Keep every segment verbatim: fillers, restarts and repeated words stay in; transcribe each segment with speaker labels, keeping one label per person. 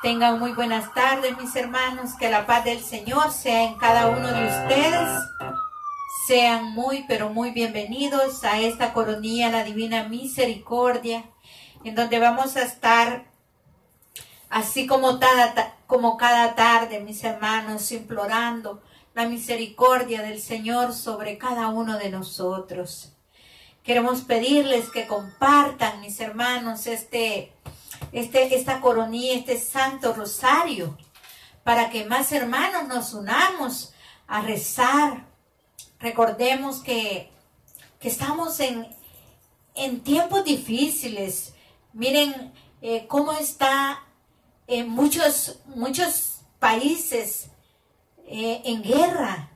Speaker 1: Tengan muy buenas tardes, mis hermanos. Que la paz del Señor sea en cada uno de ustedes. Sean muy, pero muy bienvenidos a esta coronilla, la Divina Misericordia, en donde vamos a estar, así como cada, como cada tarde, mis hermanos, implorando la misericordia del Señor sobre cada uno de nosotros. Queremos pedirles que compartan, mis hermanos, este, este, esta coronilla, este Santo Rosario, para que más hermanos nos unamos a rezar. Recordemos que, que estamos en, en tiempos difíciles. Miren eh, cómo está en muchos, muchos países eh, en guerra.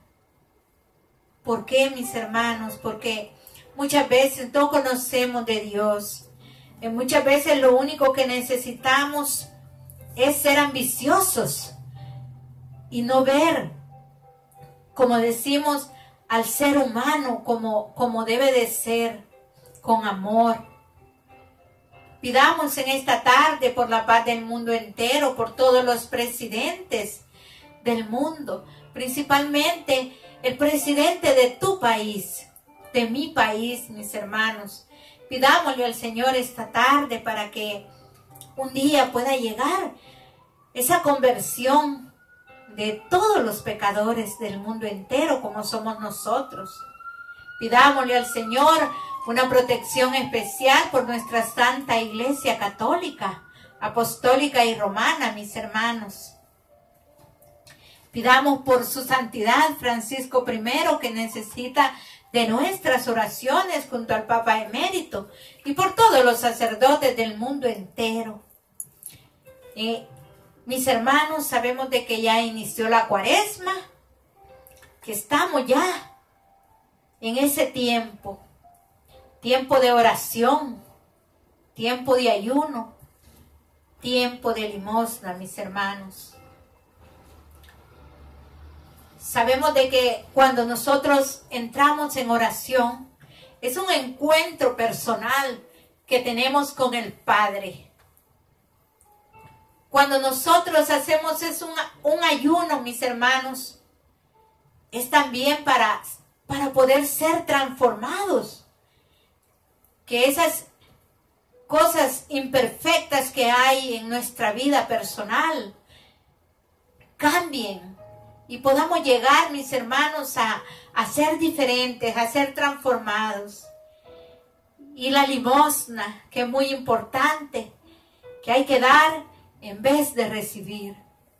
Speaker 1: ¿Por qué, mis hermanos? Porque muchas veces no conocemos de Dios. Eh, muchas veces lo único que necesitamos es ser ambiciosos y no ver, como decimos, al ser humano como, como debe de ser, con amor. Pidamos en esta tarde por la paz del mundo entero, por todos los presidentes del mundo, principalmente el presidente de tu país, de mi país, mis hermanos. Pidámosle al Señor esta tarde para que un día pueda llegar esa conversión de todos los pecadores del mundo entero, como somos nosotros. Pidámosle al Señor una protección especial por nuestra Santa Iglesia Católica, Apostólica y Romana, mis hermanos. Pidamos por su santidad Francisco primero, que necesita de nuestras oraciones junto al Papa Emérito, y por todos los sacerdotes del mundo entero. Eh, Mis hermanos, sabemos de que ya inició la Cuaresma, que estamos ya en ese tiempo, tiempo de oración, tiempo de ayuno, tiempo de limosna, mis hermanos. Sabemos de que cuando nosotros entramos en oración, es un encuentro personal que tenemos con el Padre. Cuando nosotros hacemos es un, un ayuno, mis hermanos, es también para, para poder ser transformados. Que esas cosas imperfectas que hay en nuestra vida personal cambien y podamos llegar, mis hermanos, a, a ser diferentes, a ser transformados. Y la limosna, que es muy importante, que hay que dar en vez de recibir.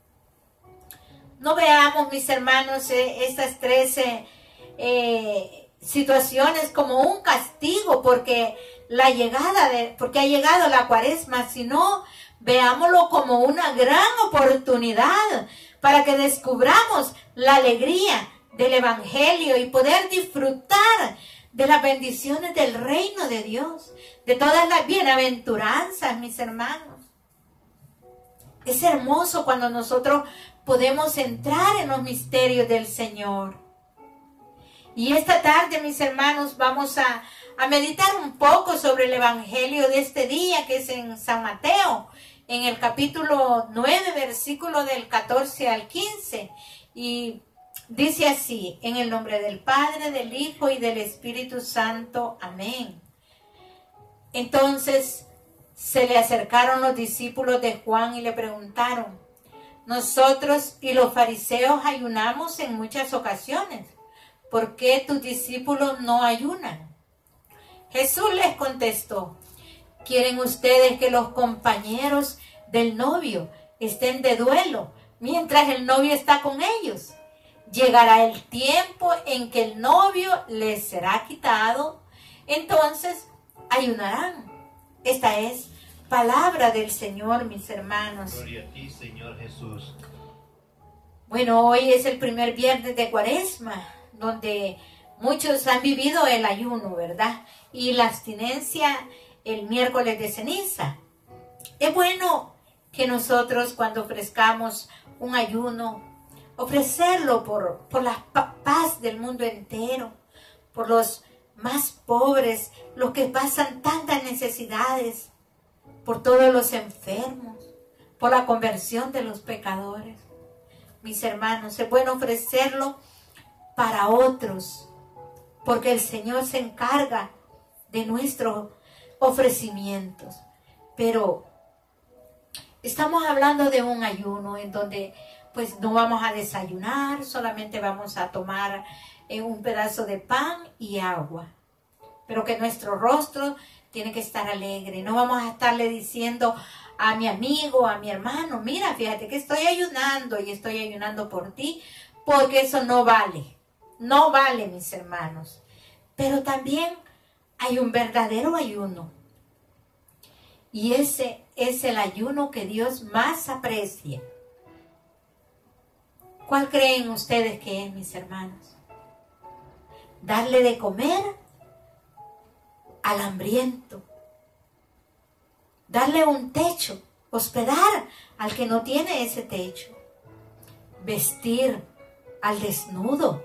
Speaker 1: No veamos, mis hermanos, eh, estas tres eh, eh, situaciones como un castigo porque la llegada de, porque ha llegado la Cuaresma, sino veámoslo como una gran oportunidad para que descubramos la alegría del Evangelio y poder disfrutar de las bendiciones del reino de Dios, de todas las bienaventuranzas, mis hermanos. Es hermoso cuando nosotros podemos entrar en los misterios del Señor. Y esta tarde, mis hermanos, vamos a, a meditar un poco sobre el Evangelio de este día, que es en San Mateo, en el capítulo nueve, versículo del catorce al quince. Y dice así: en el nombre del Padre, del Hijo y del Espíritu Santo. Amén. Entonces se le acercaron los discípulos de Juan y le preguntaron: nosotros y los fariseos ayunamos en muchas ocasiones, ¿por qué tus discípulos no ayunan? Jesús les contestó: ¿quieren ustedes que los compañeros del novio estén de duelo mientras el novio está con ellos? Llegará el tiempo en que el novio les será quitado, entonces ayunarán. Esta es palabra del Señor, mis hermanos.
Speaker 2: Gloria a ti, Señor Jesús.
Speaker 1: Bueno, hoy es el primer viernes de Cuaresma, donde muchos han vivido el ayuno, ¿verdad? Y la abstinencia el miércoles de ceniza. Es bueno que nosotros, cuando ofrezcamos un ayuno, ofrecerlo por, por la paz del mundo entero, por los más pobres, los que pasan tantas necesidades, por todos los enfermos, por la conversión de los pecadores. Mis hermanos, es bueno ofrecerlo para otros, porque el Señor se encarga de nuestros ofrecimientos. Pero estamos hablando de un ayuno en donde pues no vamos a desayunar, solamente vamos a tomar eh, un pedazo de pan y agua. Pero que nuestro rostro tiene que estar alegre. No vamos a estarle diciendo a mi amigo, a mi hermano, mira, fíjate que estoy ayunando y estoy ayunando por ti, porque eso no vale. No vale, mis hermanos. Pero también hay un verdadero ayuno. Y ese es el ayuno que Dios más aprecia. ¿Cuál creen ustedes que es, mis hermanos? Darle de comer al hambriento. Darle un techo, hospedar al que no tiene ese techo. Vestir al desnudo.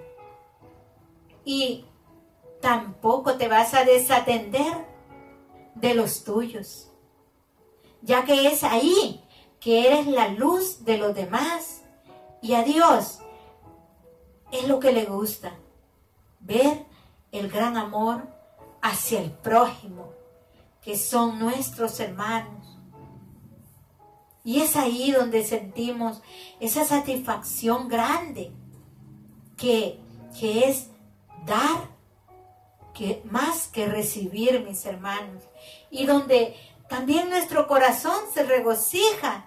Speaker 1: Y tampoco te vas a desatender de los tuyos, ya que es ahí que eres la luz de los demás. Y a Dios es lo que le gusta, ver el gran amor hacia el prójimo, que son nuestros hermanos. Y es ahí donde sentimos esa satisfacción grande, que, que es dar que, más que recibir, mis hermanos. Y donde también nuestro corazón se regocija,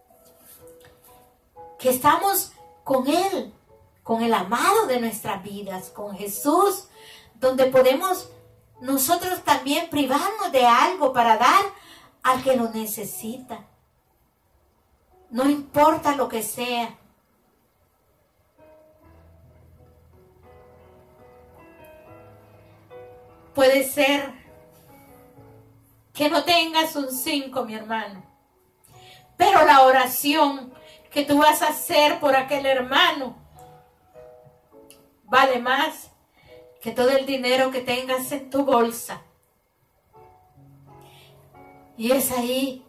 Speaker 1: que estamos con Él, con el amado de nuestras vidas, con Jesús, donde podemos nosotros también privarnos de algo para dar al que lo necesita. No importa lo que sea. Puede ser que no tengas un cinco, mi hermano, pero la oración que tú vas a hacer por aquel hermano vale más que todo el dinero que tengas en tu bolsa. Y es ahí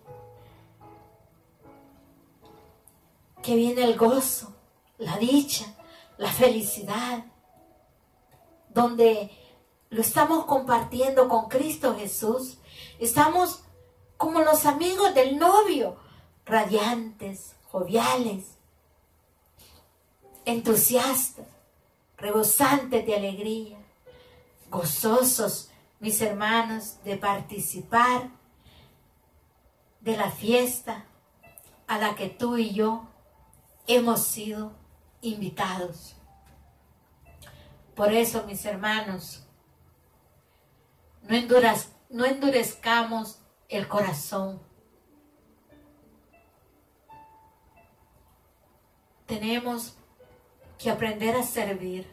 Speaker 1: que viene el gozo, la dicha, la felicidad, donde lo estamos compartiendo con Cristo Jesús. Estamos como los amigos del novio, radiantes, joviales, entusiastas, rebosantes de alegría, gozosos, mis hermanos, de participar de la fiesta a la que tú y yo hemos sido invitados. Por eso, mis hermanos, no endurezcamos, no endurezcamos el corazón. Tenemos que aprender a servir.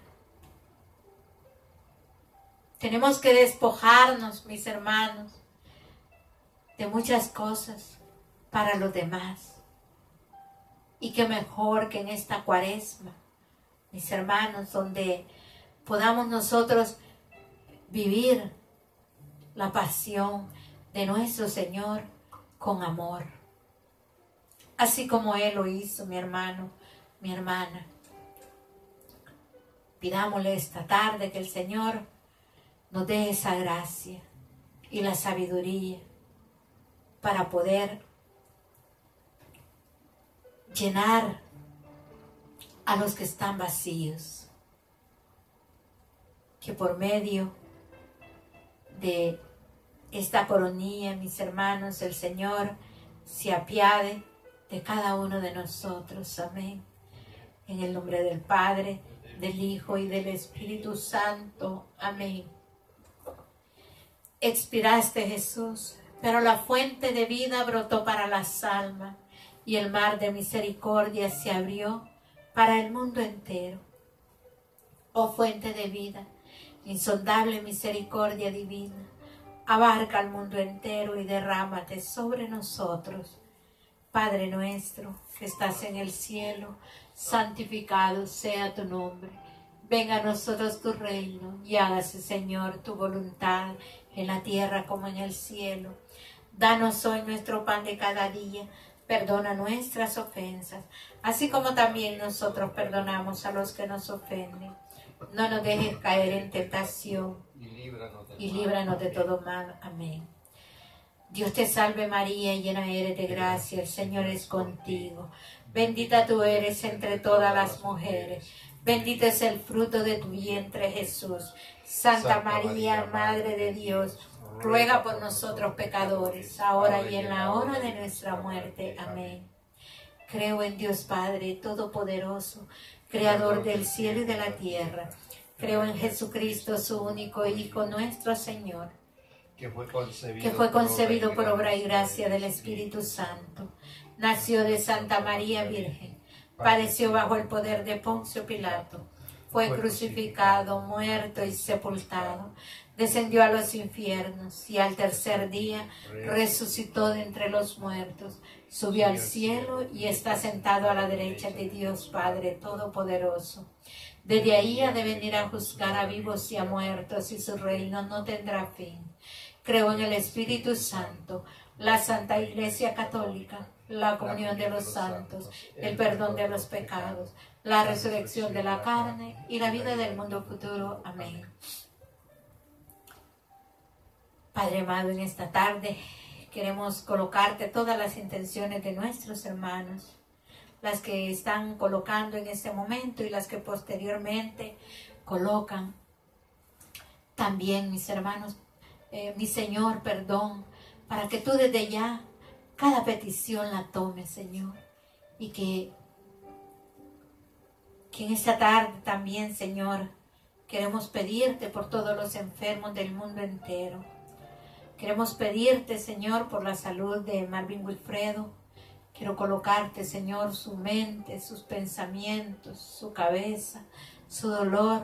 Speaker 1: Tenemos que despojarnos, mis hermanos, de muchas cosas para los demás. Y qué mejor que en esta cuaresma, mis hermanos, donde podamos nosotros vivir la pasión de nuestro Señor con amor. Así como Él lo hizo, mi hermano, mi hermana. Pidámosle esta tarde que el Señor nos dé esa gracia y la sabiduría para poder llenar a los que están vacíos. Que por medio de esta coronilla, mis hermanos, el Señor se apiade de cada uno de nosotros. Amén. En el nombre del Padre, del Hijo y del Espíritu Santo. Amén. Expiraste, Jesús, pero la fuente de vida brotó para las almas y el mar de misericordia se abrió para el mundo entero. Oh fuente de vida, insondable misericordia divina, abarca al mundo entero y derrámate sobre nosotros. Padre nuestro que estás en el cielo, santificado sea tu nombre. Venga a nosotros tu reino y hágase, Señor, tu voluntad en la tierra como en el cielo. Danos hoy nuestro pan de cada día. Perdona nuestras ofensas, así como también nosotros perdonamos a los que nos ofenden. No nos dejes caer en tentación
Speaker 2: y líbranos de,
Speaker 1: y líbranos de todo mal. Amén. Dios te salve María, llena eres de gracia, el Señor es contigo. Bendita tú eres entre todas las mujeres. Bendito es el fruto de tu vientre, Jesús. Santa María, Madre de Dios, ruega por nosotros pecadores, ahora y en la hora de nuestra muerte. Amén. Creo en Dios Padre Todopoderoso, Creador del cielo y de la tierra. Creo en Jesucristo, su único Hijo, nuestro Señor,
Speaker 2: que fue concebido,
Speaker 1: que fue concebido por obra y gracia del Espíritu Santo. Nació de Santa María Virgen, padeció bajo el poder de Poncio Pilato, fue crucificado, muerto y sepultado, descendió a los infiernos y al tercer día resucitó de entre los muertos, subió al cielo y está sentado a la derecha de Dios Padre Todopoderoso. Desde ahí ha de venir a juzgar a vivos y a muertos, y su reino no tendrá fin. Creo en el Espíritu Santo, la Santa Iglesia Católica, la comunión de los santos, el perdón de los pecados, la resurrección de la carne y la vida del mundo futuro. Amén. Padre amado, en esta tarde queremos colocarte todas las intenciones de nuestros hermanos, las que están colocando en este momento y las que posteriormente colocan. También, mis hermanos, eh, mi Señor, perdón, para que tú desde ya cada petición la tomes, Señor, y que, que en esta tarde también, Señor, queremos pedirte por todos los enfermos del mundo entero. Queremos pedirte, Señor, por la salud de Marvin Wilfredo. Quiero colocarte, Señor, su mente, sus pensamientos, su cabeza, su dolor.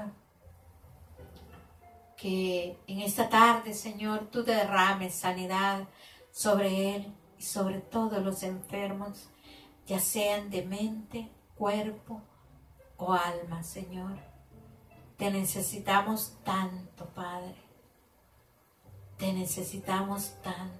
Speaker 1: Que en esta tarde, Señor, tú derrames sanidad sobre él y sobre todos los enfermos, ya sean de mente, cuerpo o alma, Señor. Te necesitamos tanto, Padre. Te necesitamos tanto.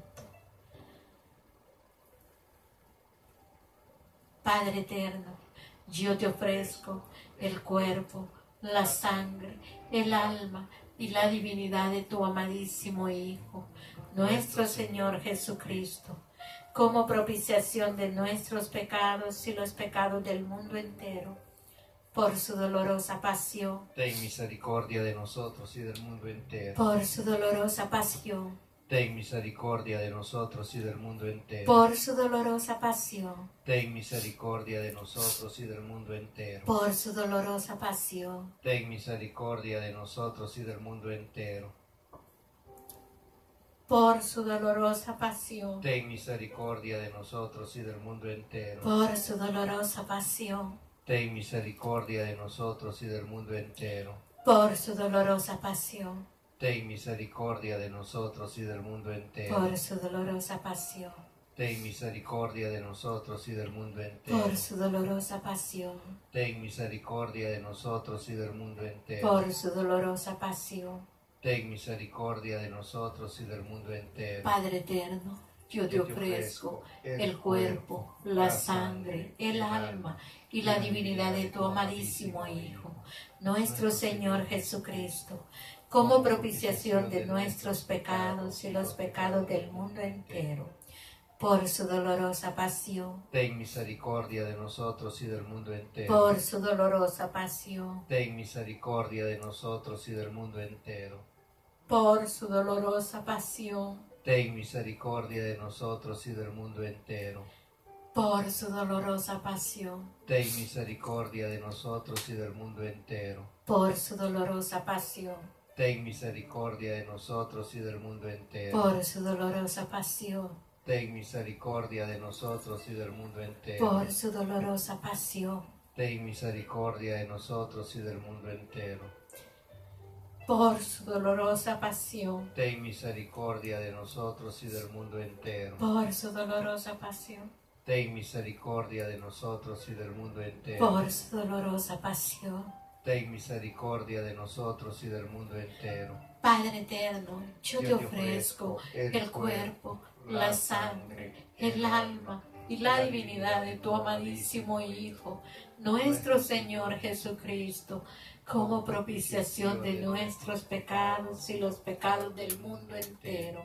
Speaker 1: Padre eterno, yo te ofrezco el cuerpo, la sangre, el alma y la divinidad de tu amadísimo Hijo, nuestro Señor Jesucristo, como propiciación de nuestros pecados y los pecados del mundo entero, por su dolorosa pasión.
Speaker 2: Ten misericordia de nosotros y del mundo entero.
Speaker 1: Por su dolorosa pasión.
Speaker 2: Ten misericordia de nosotros y del mundo entero.
Speaker 1: Por su dolorosa pasión.
Speaker 2: Ten misericordia de nosotros y del mundo entero.
Speaker 1: Por su dolorosa pasión.
Speaker 2: Ten misericordia de nosotros y del mundo entero.
Speaker 1: Por su dolorosa pasión.
Speaker 2: Ten misericordia de nosotros y del mundo entero.
Speaker 1: Por su dolorosa pasión.
Speaker 2: Ten misericordia de nosotros y del mundo entero.
Speaker 1: Por su dolorosa pasión.
Speaker 2: Ten misericordia de nosotros y del mundo entero.
Speaker 1: Por su dolorosa pasión.
Speaker 2: Ten misericordia de nosotros y del mundo entero.
Speaker 1: Por su dolorosa pasión.
Speaker 2: Ten misericordia de nosotros y del mundo entero.
Speaker 1: Por su dolorosa pasión.
Speaker 2: Ten misericordia de nosotros y del mundo entero.
Speaker 1: Padre eterno, yo te ofrezco el cuerpo, la sangre, el alma y la divinidad de tu amadísimo Hijo, nuestro Señor Jesucristo, como propiciación de nuestros pecados y los pecados del mundo entero, por su dolorosa pasión.
Speaker 2: Ten misericordia de nosotros y del mundo entero.
Speaker 1: Por su dolorosa pasión.
Speaker 2: Ten misericordia de nosotros y del mundo entero.
Speaker 1: Por su dolorosa pasión.
Speaker 2: Ten misericordia de nosotros y del mundo entero.
Speaker 1: Por su dolorosa pasión.
Speaker 2: Ten misericordia de nosotros y del mundo entero.
Speaker 1: Por su dolorosa pasión.
Speaker 2: Ten misericordia de nosotros y del mundo entero.
Speaker 1: Por su dolorosa pasión.
Speaker 2: Ten misericordia de nosotros y del mundo entero.
Speaker 1: Por su dolorosa pasión.
Speaker 2: Ten misericordia de nosotros y del mundo entero.
Speaker 1: Por su dolorosa pasión.
Speaker 2: Ten misericordia de nosotros y del mundo entero.
Speaker 1: Por su dolorosa pasión.
Speaker 2: Ten misericordia de nosotros y del mundo entero.
Speaker 1: Por su dolorosa pasión.
Speaker 2: Ten misericordia de nosotros y del mundo entero.
Speaker 1: Padre eterno, yo, yo te ofrezco el cuerpo, la sangre, el alma y la divinidad de tu amadísimo Hijo, nuestro Señor Jesucristo, como propiciación de nuestros pecados y los pecados del mundo entero.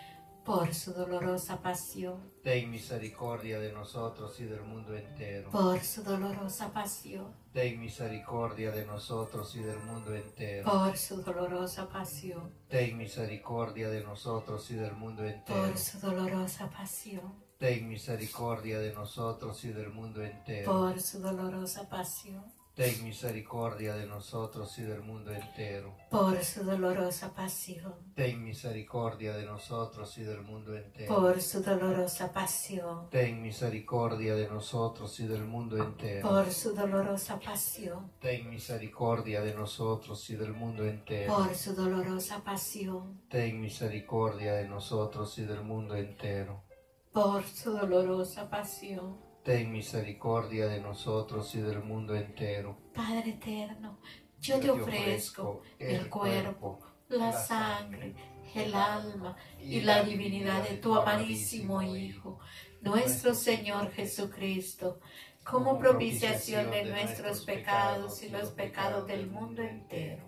Speaker 1: Por su dolorosa pasión,
Speaker 2: ten misericordia de nosotros y del mundo entero.
Speaker 1: por su dolorosa pasión,
Speaker 2: ten misericordia de nosotros y del mundo entero.
Speaker 1: por su dolorosa pasión,
Speaker 2: ten misericordia de nosotros y del mundo entero.
Speaker 1: por su dolorosa pasión,
Speaker 2: ten misericordia de nosotros y del mundo entero.
Speaker 1: por su dolorosa pasión,
Speaker 2: ten misericordia de nosotros y del mundo entero.
Speaker 1: por su dolorosa pasión,
Speaker 2: ten misericordia de nosotros y del mundo entero.
Speaker 1: por su dolorosa pasión,
Speaker 2: ten misericordia de nosotros y del mundo entero.
Speaker 1: por su dolorosa pasión,
Speaker 2: ten misericordia de nosotros y del mundo entero.
Speaker 1: por su dolorosa pasión,
Speaker 2: ten misericordia de nosotros y del mundo entero.
Speaker 1: por su dolorosa pasión.
Speaker 2: Ten misericordia de nosotros y del mundo entero.
Speaker 1: Padre eterno, yo te ofrezco el cuerpo, la sangre, el alma y la divinidad de tu amadísimo Hijo, nuestro Señor Jesucristo, como propiciación de nuestros pecados y los pecados del mundo entero.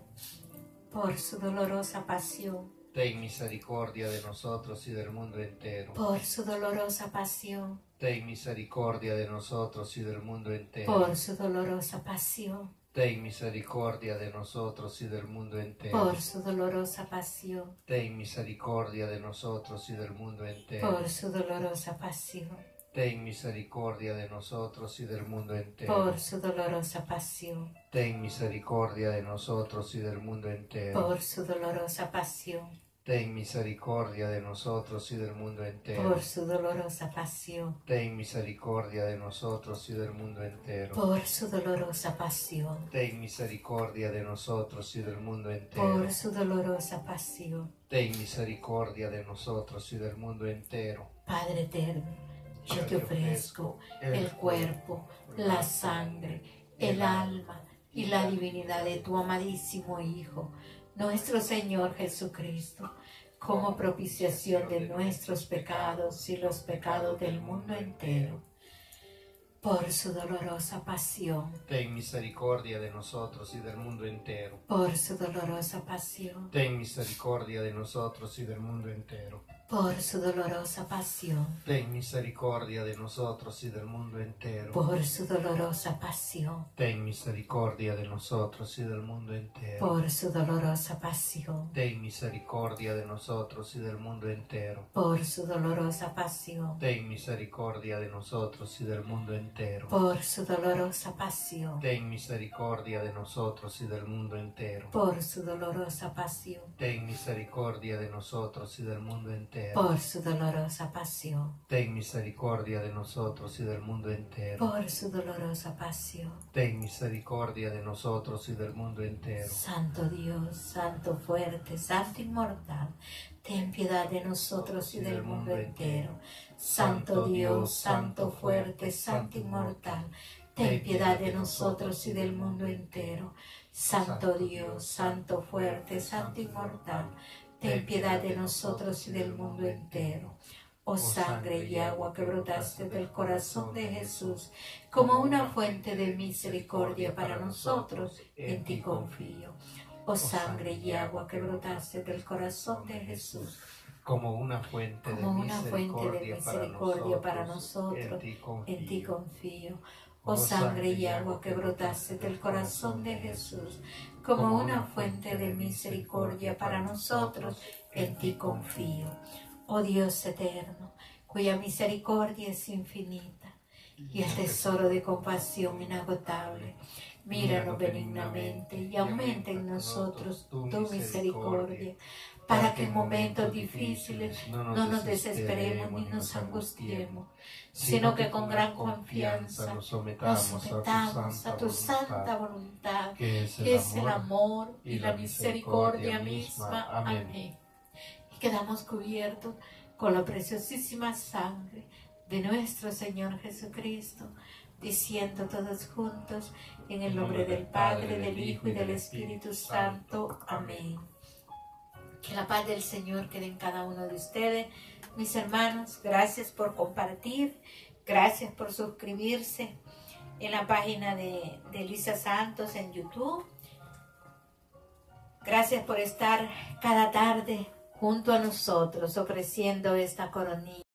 Speaker 1: Por su dolorosa pasión,
Speaker 2: ten misericordia de nosotros y del mundo entero.
Speaker 1: por su dolorosa pasión,
Speaker 2: ten misericordia de nosotros y del mundo entero.
Speaker 1: por su dolorosa pasión,
Speaker 2: ten misericordia de nosotros y del mundo entero.
Speaker 1: por su dolorosa pasión,
Speaker 2: ten misericordia de nosotros y del mundo entero.
Speaker 1: por su dolorosa pasión,
Speaker 2: ten misericordia de nosotros y del mundo entero.
Speaker 1: por su dolorosa pasión,
Speaker 2: ten misericordia de nosotros y del mundo entero.
Speaker 1: por su dolorosa pasión,
Speaker 2: ten misericordia de nosotros y del mundo entero.
Speaker 1: por su dolorosa pasión,
Speaker 2: ten misericordia de nosotros y del mundo entero.
Speaker 1: por su dolorosa pasión,
Speaker 2: ten misericordia de nosotros y del mundo entero.
Speaker 1: por su dolorosa pasión.
Speaker 2: ten misericordia de nosotros y del mundo entero.
Speaker 1: Padre eterno, yo te ofrezco el cuerpo, la sangre, el alma y la divinidad de tu amadísimo Hijo, nuestro Señor Jesucristo, como propiciación de nuestros pecados y los pecados del mundo entero. Por su dolorosa pasión,
Speaker 2: ten misericordia de nosotros y del mundo entero.
Speaker 1: por su dolorosa pasión,
Speaker 2: ten misericordia de nosotros y del mundo entero.
Speaker 1: por su dolorosa pasión,
Speaker 2: ten misericordia de nosotros y del mundo entero.
Speaker 1: por su dolorosa pasión,
Speaker 2: ten misericordia de nosotros y del mundo entero.
Speaker 1: por su dolorosa pasión,
Speaker 2: ten misericordia de nosotros y del mundo entero.
Speaker 1: por su dolorosa pasión,
Speaker 2: ten misericordia de nosotros y del mundo entero.
Speaker 1: por su dolorosa pasión,
Speaker 2: ten misericordia de nosotros y del mundo entero.
Speaker 1: por su dolorosa pasión,
Speaker 2: ten misericordia de nosotros y del mundo entero.
Speaker 1: por su dolorosa pasión,
Speaker 2: ten misericordia de nosotros y del mundo entero.
Speaker 1: por su dolorosa pasión.
Speaker 2: ten misericordia de nosotros y del mundo entero.
Speaker 1: Santo Dios, Santo fuerte, Santo inmortal, ten piedad de nosotros y del mundo entero. Santo Dios, Santo fuerte, Santo inmortal, ten piedad de nosotros y del mundo entero. Santo Dios, Santo fuerte, Santo inmortal, ten piedad de nosotros y del mundo entero. Oh sangre y agua que brotaste del corazón de Jesús, como una fuente de misericordia para nosotros, en ti confío. Oh sangre y agua que brotaste del corazón de Jesús,
Speaker 2: como una fuente de
Speaker 1: como una fuente de
Speaker 2: misericordia
Speaker 1: misericordia
Speaker 2: para
Speaker 1: para
Speaker 2: nosotros,
Speaker 1: nosotros,
Speaker 2: en ti confío.
Speaker 1: en ti confío. Oh sangre y agua que brotaste del corazón de Jesús, como una fuente de misericordia para nosotros, en ti confío. Oh Dios eterno, cuya misericordia es infinita y el tesoro de compasión inagotable, míranos benignamente y aumenta en nosotros tu misericordia, para que en momentos difíciles no nos desesperemos ni nos angustiemos, sino que con gran confianza nos sometamos a tu santa voluntad, que es el amor y la misericordia misma. Amén. Y quedamos cubiertos con la preciosísima sangre de nuestro Señor Jesucristo, diciendo todos juntos, en el nombre del Padre, del Hijo y del Espíritu Santo. Amén. Que la paz del Señor quede en cada uno de ustedes. Mis hermanos, gracias por compartir Gracias por suscribirse en la página de, de Elisa Santos en YouTube. Gracias por estar cada tarde junto a nosotros ofreciendo esta coronilla.